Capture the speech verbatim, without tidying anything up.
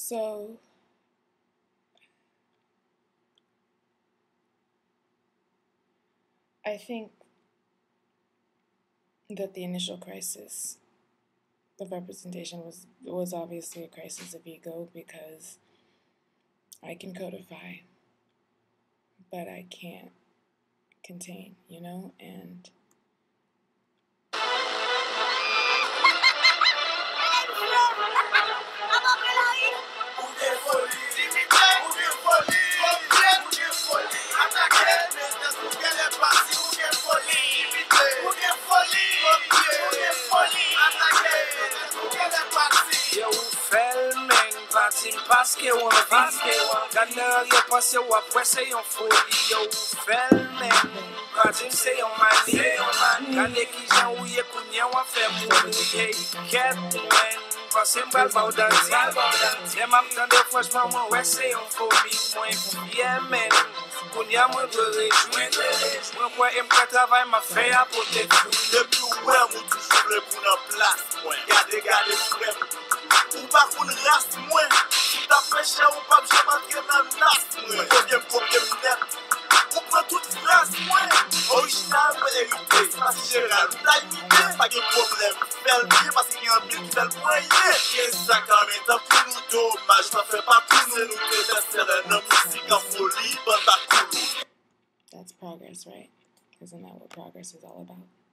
So, I think that the initial crisis of representation was was obviously a crisis of ego, because I can codify, but I can't contain, you know, and Paske ou an vi, kan nan rye panse ou apre se yon foli. Yo ou fel men, pratim se yon mani, gane ki jan ou ye kounye ou an fe mouni. Hey, ket mwen, panse mbal ba ou danti, dem ap tande franchman mwen we se yon foli. Mwen fye men, kounye mwen de rejoui, mwen kwa em ka travay ma fe apote fou. Depi ou wè mwen toujou vle pou nan plas mwen, gade gade frem, ou pa koun ras mwen. Ta fèche ou pa m'jam antre nan nas mwen. Problem, problem net. Ou prend toute phrase mwen. Original mwen hérité. Parce général, la imité. Pas de problème. Fèl bien parce qu'il y a un bil qui fait le moyen. Qu'est-ce ça quand même t'as pour nous dommage. Ça fait pas pour nous. Nous détester la musique en folie. Bande à coulou. That's progress, right? Isn't that what progress is all about?